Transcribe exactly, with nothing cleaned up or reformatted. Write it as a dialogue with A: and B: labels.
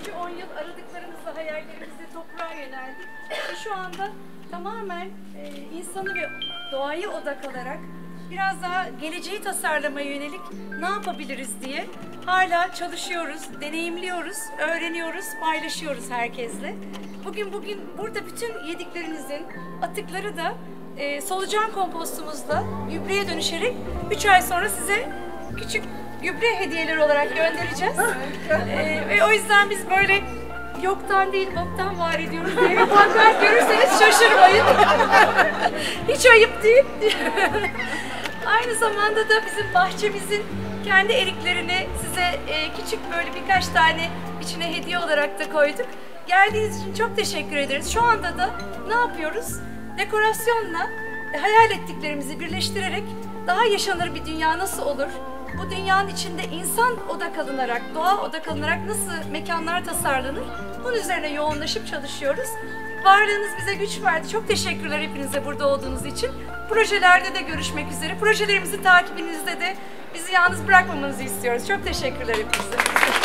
A: Önce on yıl aradıklarımızla, hayallerimizle toprağa yöneldik. Ve şu anda tamamen e, insanı ve doğayı odak alarak biraz daha geleceği tasarlamaya yönelik ne yapabiliriz diye hala çalışıyoruz, deneyimliyoruz, öğreniyoruz, paylaşıyoruz herkesle. Bugün bugün burada bütün yediklerinizin atıkları da e, solucan kompostumuzla gübreye dönüşerek üç ay sonra size küçük gübre hediyeleri olarak göndereceğiz. e, ve o yüzden biz böyle yoktan değil boktan var ediyoruz diye bir pankart görürseniz şaşırmayın. Hiç ayıp değil. Aynı zamanda da bizim bahçemizin kendi eriklerini size e, küçük böyle birkaç tane içine hediye olarak da koyduk. Geldiğiniz için çok teşekkür ederiz. Şu anda da ne yapıyoruz? Dekorasyonla e, hayal ettiklerimizi birleştirerek daha yaşanır bir dünya nasıl olur? Bu dünyanın içinde insan odak alınarak, doğa odak alınarak nasıl mekanlar tasarlanır? Bunun üzerine yoğunlaşıp çalışıyoruz. Varlığınız bize güç verdi. Çok teşekkürler hepinize burada olduğunuz için. Projelerde de görüşmek üzere. Projelerimizin takibinizde de bizi yalnız bırakmamanızı istiyoruz. Çok teşekkürler hepinize.